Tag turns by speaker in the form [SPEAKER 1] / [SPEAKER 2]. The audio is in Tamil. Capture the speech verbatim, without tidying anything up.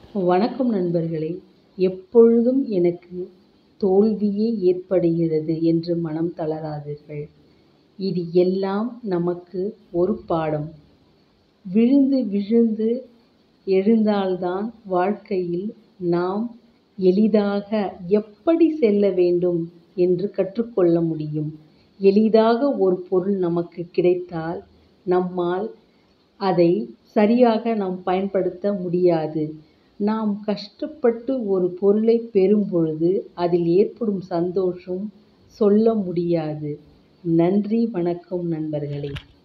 [SPEAKER 1] வணக்கம் நண்பர்களே! எப்பொழுதும் எனக்கு தோல்வியே ஏற்படுகிறது என்று மனம் தளராதீர்கள். இது எல்லாம் நமக்கு ஒரு பாடம். விழுந்து விழுந்து எழுந்தால்தான் வாழ்க்கையில் நாம் எளிதாக எப்படி செல்ல வேண்டும் என்று கற்றுக்கொள்ள முடியும். எளிதாக ஒரு பொருள் நமக்கு கிடைத்தால் நம்மால் அதை சரியாக நாம் பயன்படுத்த முடியாது. நாம் கஷ்டப்பட்டு ஒரு பொருளைப் பெறும்பொழுது அதில் ஏற்படும் சந்தோஷம் சொல்ல முடியாது. நன்றி, வணக்கம் நண்பர்களே!